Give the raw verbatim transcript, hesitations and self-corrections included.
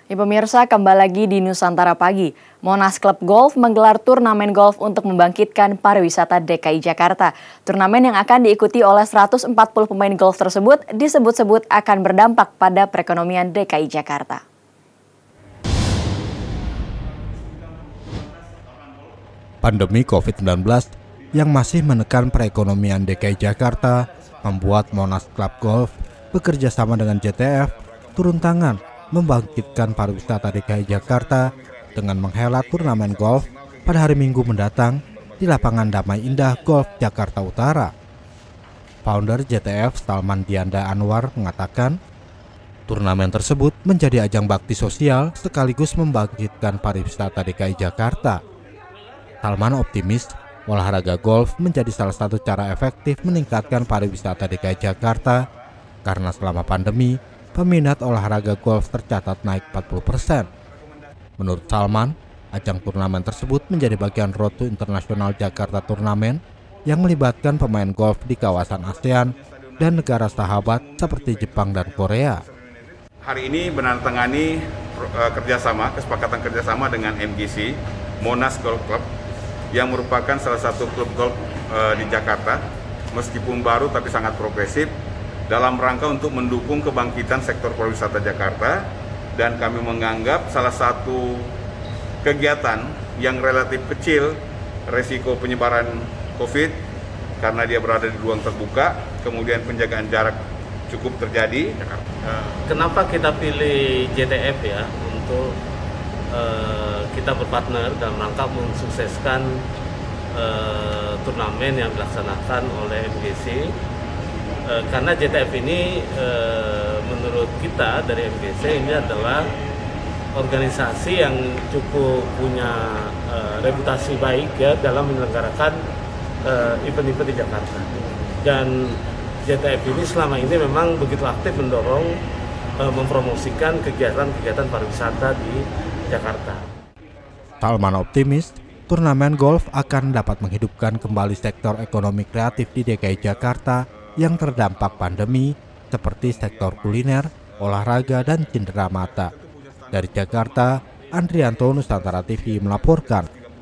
Ya, pemirsa, kembali lagi di Nusantara Pagi. Monas Club Golf menggelar turnamen golf untuk membangkitkan pariwisata D K I Jakarta. Turnamen yang akan diikuti oleh seratus empat puluh pemain golf tersebut disebut-sebut akan berdampak pada perekonomian D K I Jakarta. Pandemi covid sembilan belas yang masih menekan perekonomian D K I Jakarta membuat Monas Club Golf bekerja sama dengan J T F turun tangan membangkitkan pariwisata D K I Jakarta dengan menghelat turnamen golf pada hari Minggu mendatang di lapangan Damai Indah Golf Jakarta Utara. Founder J T F Salman Dianda Anwar mengatakan, turnamen tersebut menjadi ajang bakti sosial sekaligus membangkitkan pariwisata D K I Jakarta. Salman optimis olahraga golf menjadi salah satu cara efektif meningkatkan pariwisata D K I Jakarta karena selama pandemi peminat olahraga golf tercatat naik empat puluh persen. Menurut Salman, ajang turnamen tersebut menjadi bagian Road to International Jakarta Turnamen yang melibatkan pemain golf di kawasan ASEAN dan negara sahabat seperti Jepang dan Korea. Hari ini menandatangani uh, kerjasama, kesepakatan kerjasama dengan M G C, Monas Golf Club, yang merupakan salah satu klub golf uh, di Jakarta, meskipun baru tapi sangat progresif, dalam rangka untuk mendukung kebangkitan sektor pariwisata Jakarta, dan kami menganggap salah satu kegiatan yang relatif kecil resiko penyebaran COVID karena dia berada di ruang terbuka, kemudian penjagaan jarak cukup terjadi. Kenapa kita pilih J T F ya untuk uh, kita berpartner dalam rangka mensukseskan uh, turnamen yang dilaksanakan oleh M G C? Uh, karena J T F ini uh, menurut kita dari M G C ini adalah organisasi yang cukup punya uh, reputasi baik ya dalam menyelenggarakan event-event uh, di Jakarta. Dan J T F ini selama ini memang begitu aktif mendorong uh, mempromosikan kegiatan-kegiatan pariwisata di Jakarta. Salman optimis turnamen golf akan dapat menghidupkan kembali sektor ekonomi kreatif di D K I Jakarta yang terdampak pandemi seperti sektor kuliner, olahraga, dan cindera mata. Dari Jakarta, Andrianto, Nusantara T V melaporkan.